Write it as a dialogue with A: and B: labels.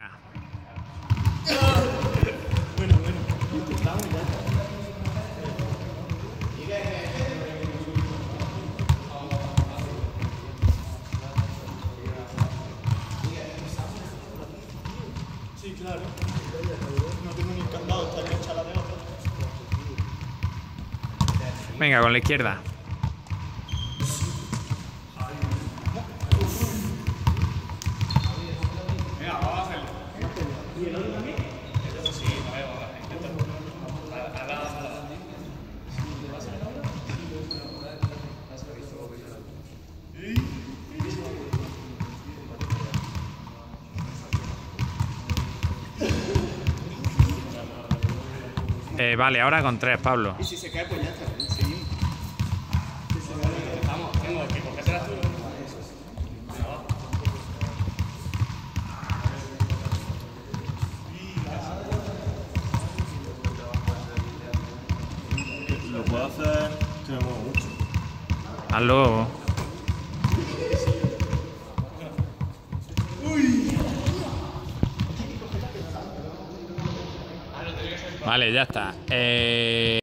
A: Bueno, vamos ya. Sí, claro. No tengo ni encantado, está bien hecha la de otra.
B: Venga, con la izquierda.
C: Venga, vamos a hacerlo.
A: ¿Y el otro también?
C: Sí,
B: Vale, ahora con 3, Pablo.
A: Y si se cae, pues ya está. Seguimos.
C: Vamos, tengo que cogértela tú.
D: Lo puedo hacer que me muevo mucho.
B: Hazlo. Vale, ya está.